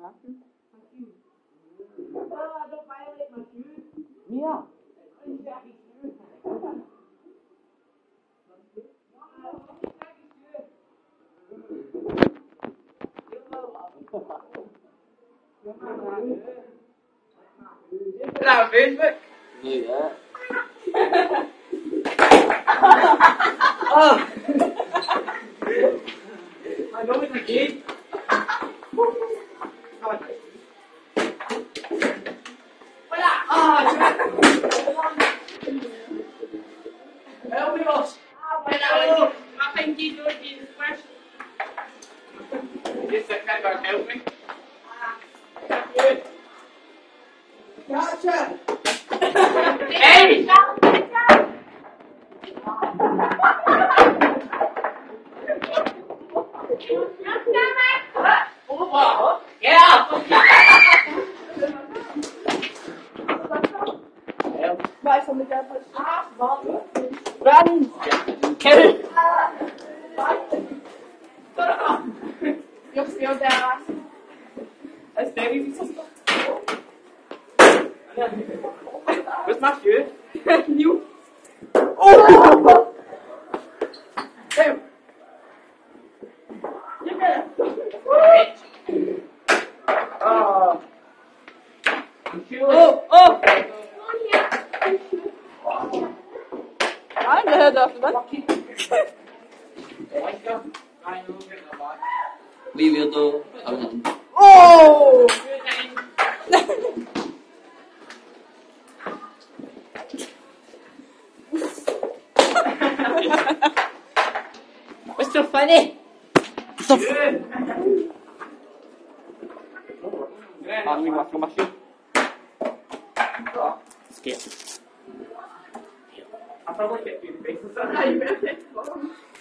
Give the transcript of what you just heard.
Matthew. Don't violate my shoes. Mia. Làm Facebook. Người á. Mày nói cái gì? Amigos, I think you do this question. Yes, I can help me. Gotcha. Hey! Get out! Vai, só me quero fazer. Run! Kill! Eu sei onde é a That's very easy. Where's Matthew? New. Oh! Hey! Oh! Oh! Nein, der hört auf, was? Review tôi ẩn hận. Oh! What's so funny? Mình mặc cái machine. Scared. I'll probably get you in the face. Ai, meu Deus.